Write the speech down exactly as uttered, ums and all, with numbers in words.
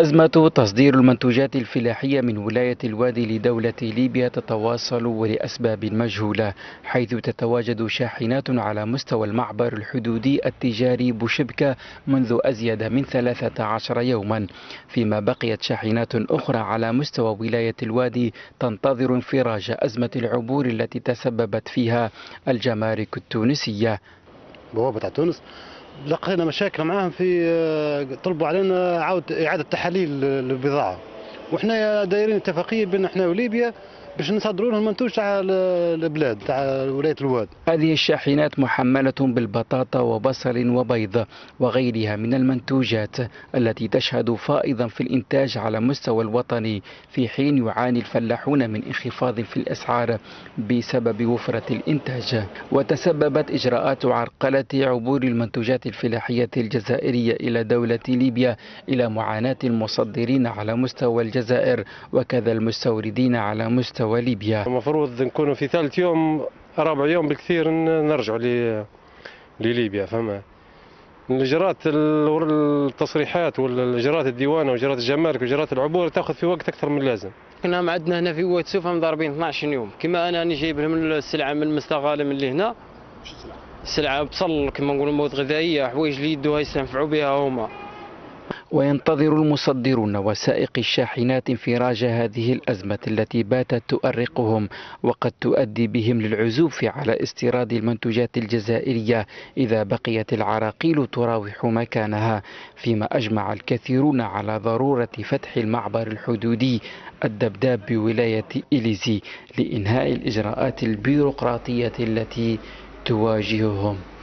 أزمة تصدير المنتوجات الفلاحية من ولاية الوادي لدولة ليبيا تتواصل ولأسباب مجهولة، حيث تتواجد شاحنات على مستوى المعبر الحدودي التجاري بوشبكة منذ أزيد من ثلاثة عشر يوما، فيما بقيت شاحنات أخرى على مستوى ولاية الوادي تنتظر انفراج أزمة العبور التي تسببت فيها الجمارك التونسية. بوابة تونس لقينا مشاكل معاهم في طلبوا علينا عودة إعادة تحاليل البضاعة، وإحنا دايرين اتفاقية بين إحنا وليبيا باش نصدروا لهم المنتوج تاع البلاد تاع ولاية الواد. هذه الشاحنات محملة بالبطاطا وبصل وبيض وغيرها من المنتوجات التي تشهد فائضا في الإنتاج على مستوى الوطني، في حين يعاني الفلاحون من انخفاض في الأسعار بسبب وفرة الإنتاج. وتسببت إجراءات عرقلة عبور المنتوجات الفلاحية الجزائرية إلى دولة ليبيا إلى معاناة المصدرين على مستوى الجزائر وكذا المستوردين على مستوى ليبيا. المفروض نكونوا في ثالث يوم رابع يوم بالكثير نرجعوا لليبيا. فما الاجراءات التصريحات والاجراءات الديوانه واجراءات الجمارك واجراءات العبور تاخذ في وقت اكثر من اللازم. كنا عندنا هنا في واد سوفا مضاربين اثناش يوم، كما انا راني جايب لهم السلعه من المستغاله من اللي هنا، السلعه بصل كما نقولوا مواد غذائيه، حوايج اللي يدوها يستنفعوا بها هما. وينتظر المصدرون وسائق الشاحنات انفراج هذه الأزمة التي باتت تؤرقهم وقد تؤدي بهم للعزوف على استيراد المنتوجات الجزائرية إذا بقيت العراقيل تراوح مكانها، فيما أجمع الكثيرون على ضرورة فتح المعبر الحدودي الدبداب بولاية إليزي لإنهاء الإجراءات البيروقراطية التي تواجههم.